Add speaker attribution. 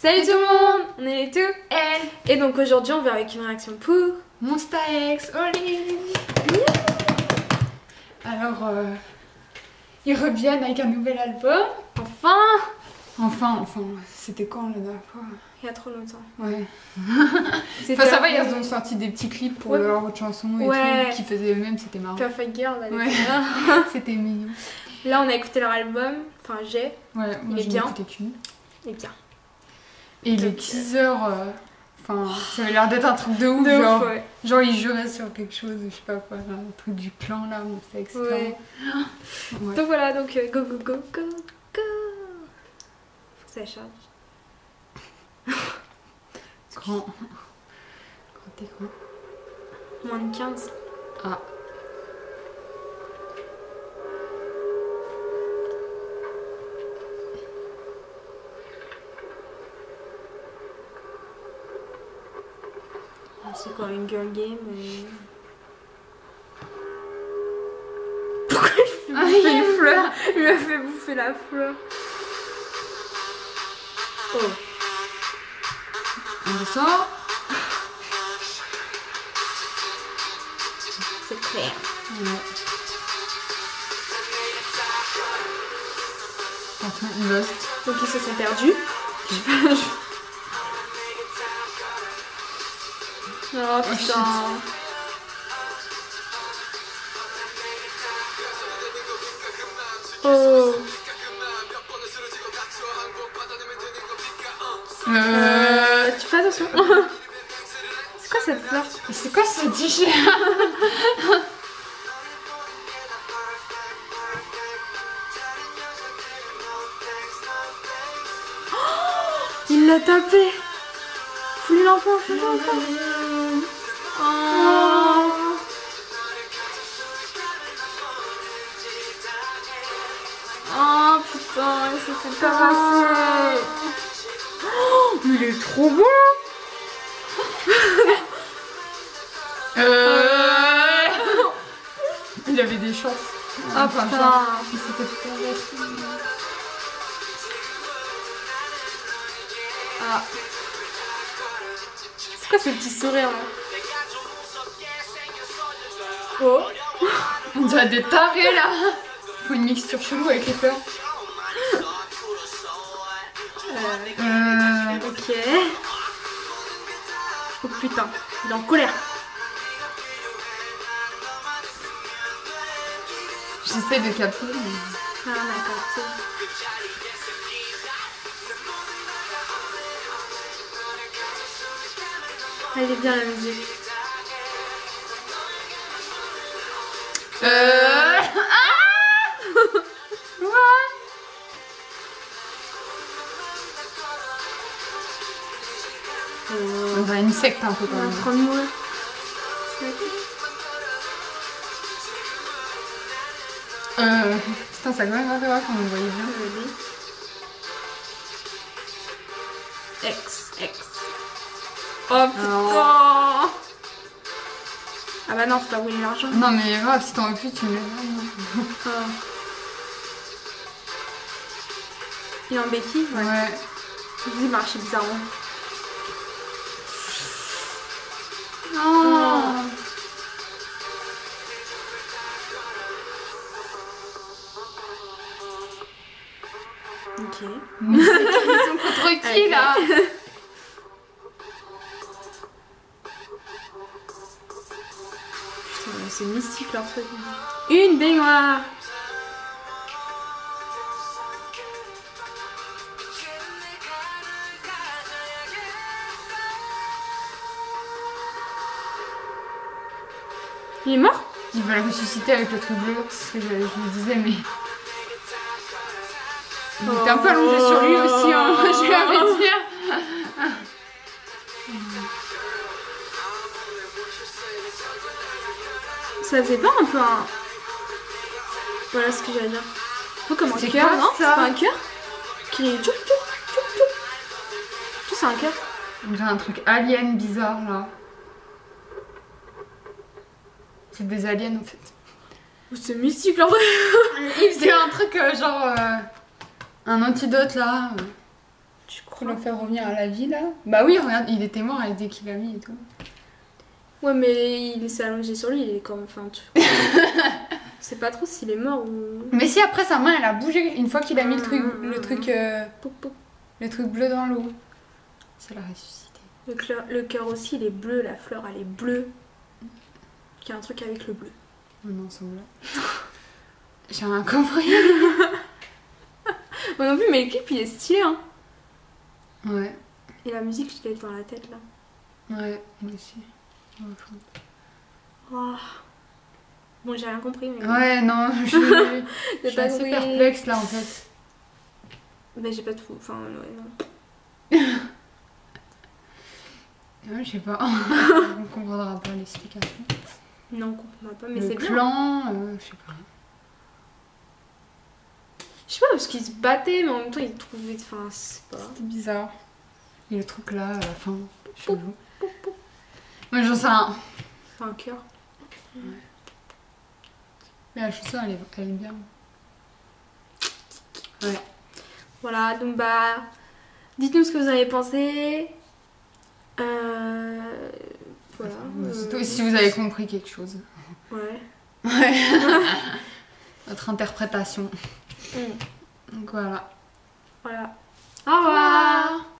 Speaker 1: Salut tout le monde, on est les tout
Speaker 2: Elle.
Speaker 1: Et donc aujourd'hui on va avec une réaction pour
Speaker 2: Monsta X, olé. Alors, ils reviennent avec un nouvel album.
Speaker 1: Enfin,
Speaker 2: C'était quand la dernière fois?
Speaker 1: il y a trop longtemps.
Speaker 2: Ouais.
Speaker 1: C'était
Speaker 2: Enfin ça va, ils ont sorti des petits clips pour
Speaker 1: Ouais.
Speaker 2: leur autre chanson et
Speaker 1: Ouais.
Speaker 2: tout, qui faisaient eux-mêmes, c'était marrant.
Speaker 1: Perfect Girl, là,
Speaker 2: Ouais. C'était mignon.
Speaker 1: Là on a écouté leur album, enfin j'ai,
Speaker 2: Ouais, moi
Speaker 1: est
Speaker 2: je n'ai
Speaker 1: bien.
Speaker 2: écouté qu'une.
Speaker 1: et bien.
Speaker 2: Et les
Speaker 1: Donc,
Speaker 2: teasers, enfin, ça avait l'air d'être un truc de ouf,
Speaker 1: De
Speaker 2: genre,
Speaker 1: ouf, ouais.
Speaker 2: genre ils juraient sur quelque chose, je sais pas quoi, un truc du clan là, Monsta X clan.
Speaker 1: Ouais.
Speaker 2: Ouais.
Speaker 1: Donc voilà, donc go go go go go. Faut que ça charge.
Speaker 2: Grand écran.
Speaker 1: Moins de 15.
Speaker 2: Ah.
Speaker 1: C'est quoi une girl game Pourquoi il fait bouffer une fleur? Il m'a fait bouffer la fleur. Oh.
Speaker 2: On ressort.
Speaker 1: C'est clair.
Speaker 2: Ouais. Attends, Lost.
Speaker 1: Donc ils se sont perdus. Oh putain. Oh. Tu fais attention. C'est quoi cette fleur?
Speaker 2: C'est quoi ce t-shirt?
Speaker 1: Il l'a tapé. Fous-lui l'enfant, fous-lui l'enfant. Oh. Oh putain, il s'est fait tabasser. Oh, mais il est trop beau.
Speaker 2: Il avait des chances.
Speaker 1: Ah
Speaker 2: Enfin,
Speaker 1: putain.
Speaker 2: genre, il s'était fait tabasser.
Speaker 1: Ah. C'est quoi ce petit sourire là? Oh.
Speaker 2: On dirait des tarés là. Faut une mixture chelou avec les fleurs.
Speaker 1: Ok. Oh putain, il est en colère.
Speaker 2: J'essaie de capter. Mais...
Speaker 1: Ah d'accord, c'est bon. Elle est bien la musique.
Speaker 2: On dirait une secte un peu quand
Speaker 1: On est en
Speaker 2: même.
Speaker 1: train de mourir.
Speaker 2: Putain, ça a quand même un peu rare quand on le voyait bien.
Speaker 1: X. Oh putain. Ah bah non, faut pas brûler l'argent.
Speaker 2: Non mais grave, si t'en veux plus, tu me le donnes.
Speaker 1: Oh. Il est en béquille?
Speaker 2: Ouais.
Speaker 1: Il marche bizarrement.
Speaker 2: Non.
Speaker 1: Ok.
Speaker 2: Mais c'est qui? Ils sont contre qui là?
Speaker 1: Putain, c'est mystique leur truc. Une baignoire. Il est mort?
Speaker 2: Ils veulent ressusciter avec le truc bleu, c'est ce que je me disais, mais... Il était un peu allongé sur lui aussi, hein, je l'avais dit.
Speaker 1: Ça faisait pas un peu un... Voilà ce que j'allais dire. Un peu comme un
Speaker 2: C'est
Speaker 1: cœur,
Speaker 2: quoi,
Speaker 1: non?
Speaker 2: ça
Speaker 1: C'est pas un cœur? Qui est... Tchoup, tchoup, tchoup, tchoup. Tout c'est un cœur.
Speaker 2: On dirait un truc alien bizarre là. C'est des aliens en fait.
Speaker 1: C'est mystique leur truc.
Speaker 2: Il faisait un truc genre un antidote là.
Speaker 1: Tu crois?
Speaker 2: Pour le faire revenir à la vie là. Bah oui, regarde, il était mort dès qu'il l'a mis et tout.
Speaker 1: Ouais, mais il s'est allongé sur lui, il est comme. Enfin, tu. C'est pas trop s'il est mort ou.
Speaker 2: Mais si après sa main elle a bougé une fois qu'il a mis le truc
Speaker 1: Poup, poup.
Speaker 2: le truc bleu dans l'eau. Ça l'a ressuscité.
Speaker 1: Le cœur aussi, il est bleu, la fleur, elle est bleue. Il y a un truc avec le bleu.
Speaker 2: Oh non, ça me l'a. J'ai rien compris.
Speaker 1: Moi non plus, mais le clip, il est stylé, hein.
Speaker 2: Ouais.
Speaker 1: Et la musique, je l'ai dans la tête, là.
Speaker 2: Ouais, moi aussi.
Speaker 1: Oh. Bon, j'ai rien compris, mais.
Speaker 2: Ouais, non, je suis
Speaker 1: pas
Speaker 2: assez
Speaker 1: compris.
Speaker 2: perplexe là en fait.
Speaker 1: Mais j'ai pas tout. Enfin, ouais, non.
Speaker 2: Ouais, je sais pas. On comprendra pas l'explication.
Speaker 1: Non, on comprendra pas, mais
Speaker 2: Le
Speaker 1: c'est bien.
Speaker 2: clan, je sais pas.
Speaker 1: Je sais pas, parce qu'ils se battaient, mais en même temps, ils trouvaient. Enfin, c'est pas.
Speaker 2: C'était bizarre. Et le truc là, à la fin, chelou. Moi j'en sais rien.
Speaker 1: C'est un cœur.
Speaker 2: Mais la chanson elle est bien. Ouais.
Speaker 1: Voilà, donc bah. Dites-nous ce que vous avez pensé. Voilà.
Speaker 2: C'est tout. Et si vous avez compris quelque chose.
Speaker 1: Ouais.
Speaker 2: Ouais. Notre interprétation.
Speaker 1: Mm.
Speaker 2: Donc voilà.
Speaker 1: Voilà. Au revoir.